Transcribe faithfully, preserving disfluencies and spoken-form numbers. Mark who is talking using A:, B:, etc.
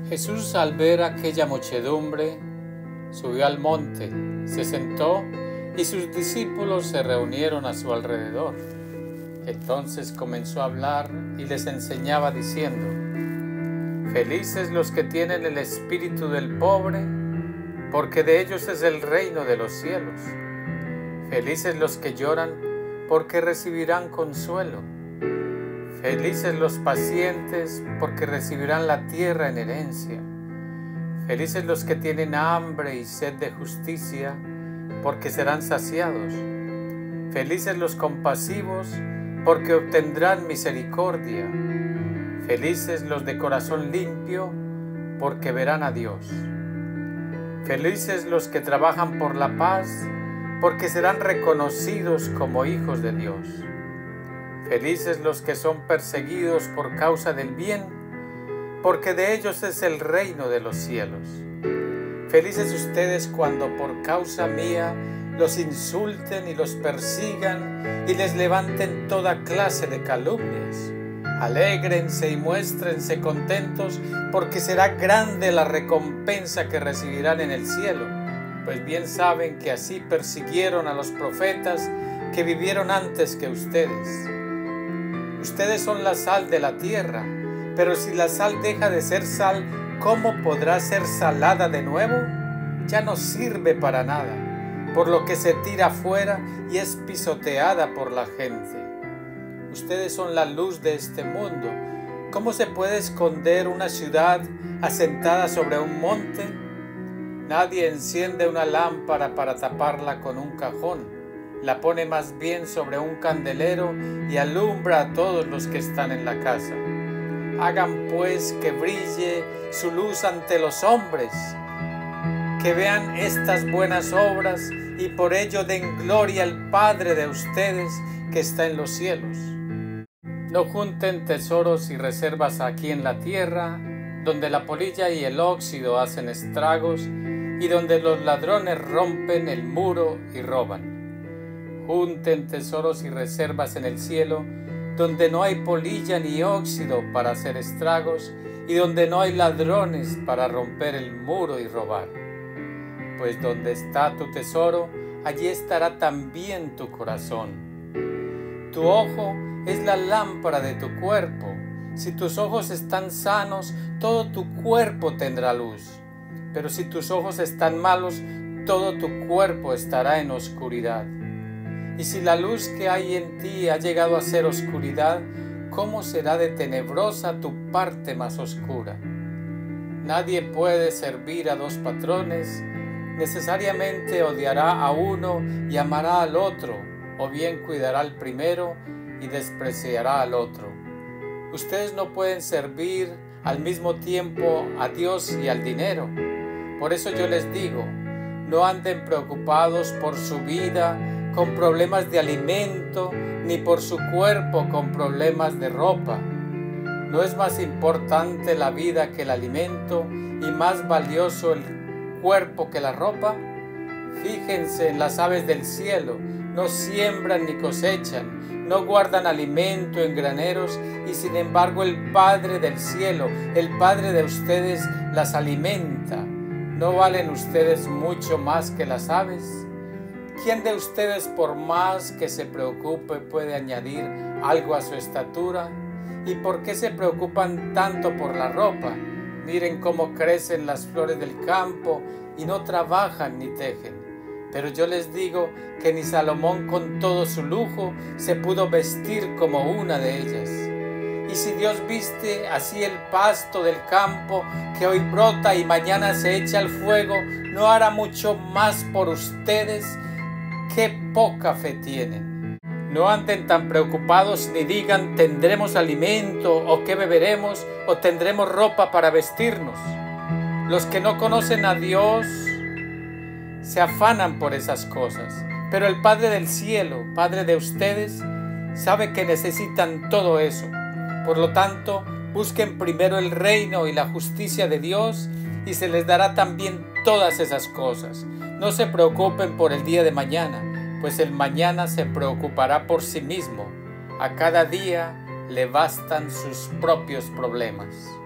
A: Jesús, al ver aquella muchedumbre, subió al monte, se sentó y sus discípulos se reunieron a su alrededor. Entonces comenzó a hablar y les enseñaba diciendo: Felices los que tienen el espíritu del pobre, porque de ellos es el reino de los cielos. Felices los que lloran, porque recibirán consuelo. Felices los pacientes, porque recibirán la tierra en herencia. Felices los que tienen hambre y sed de justicia, porque serán saciados. Felices los compasivos, porque obtendrán misericordia. Felices los de corazón limpio, porque verán a Dios. Felices los que trabajan por la paz, porque serán reconocidos como hijos de Dios. Felices los que son perseguidos por causa del bien, porque de ellos es el reino de los cielos. Felices ustedes cuando por causa mía los insulten y los persigan y les levanten toda clase de calumnias. Alégrense y muéstrense contentos, porque será grande la recompensa que recibirán en el cielo, pues bien saben que así persiguieron a los profetas que vivieron antes que ustedes. Ustedes son la sal de la tierra, pero si la sal deja de ser sal, ¿cómo podrá ser salada de nuevo? Ya no sirve para nada, por lo que se tira afuera y es pisoteada por la gente. Ustedes son la luz de este mundo. ¿Cómo se puede esconder una ciudad asentada sobre un monte? Nadie enciende una lámpara para taparla con un cajón. La pone más bien sobre un candelero y alumbra a todos los que están en la casa. Hagan pues que brille su luz ante los hombres, que vean estas buenas obras y por ello den gloria al Padre de ustedes que está en los cielos. No junten tesoros y reservas aquí en la tierra, donde la polilla y el óxido hacen estragos y donde los ladrones rompen el muro y roban. Junten tesoros y reservas en el cielo, donde no hay polilla ni óxido para hacer estragos y donde no hay ladrones para romper el muro y robar. Pues donde está tu tesoro, allí estará también tu corazón. Tu ojo es la lámpara de tu cuerpo. Si tus ojos están sanos, todo tu cuerpo tendrá luz. Pero si tus ojos están malos, todo tu cuerpo estará en oscuridad. Y si la luz que hay en ti ha llegado a ser oscuridad, ¿cómo será de tenebrosa tu parte más oscura? Nadie puede servir a dos patrones. Necesariamente odiará a uno y amará al otro, o bien cuidará al primero y despreciará al otro. Ustedes no pueden servir al mismo tiempo a Dios y al dinero. Por eso yo les digo, no anden preocupados por su vida con problemas de alimento, ni por su cuerpo con problemas de ropa. ¿No es más importante la vida que el alimento y más valioso el cuerpo que la ropa? Fíjense en las aves del cielo, no siembran ni cosechan, no guardan alimento en graneros, y sin embargo el Padre del cielo, el Padre de ustedes, las alimenta. ¿No valen ustedes mucho más que las aves? ¿Quién de ustedes, por más que se preocupe, puede añadir algo a su estatura? ¿Y por qué se preocupan tanto por la ropa? Miren cómo crecen las flores del campo y no trabajan ni tejen. Pero yo les digo que ni Salomón con todo su lujo se pudo vestir como una de ellas. Y si Dios viste así el pasto del campo, que hoy brota y mañana se echa al fuego, ¿no hará mucho más por ustedes? ¡Qué poca fe tienen! No anden tan preocupados ni digan tendremos alimento o qué beberemos o tendremos ropa para vestirnos. Los que no conocen a Dios se afanan por esas cosas, pero el Padre del cielo, Padre de ustedes, sabe que necesitan todo eso. Por lo tanto, busquen primero el reino y la justicia de Dios y se les dará también todas esas cosas. No se preocupen por el día de mañana, pues el mañana se preocupará por sí mismo. A cada día le bastan sus propios problemas.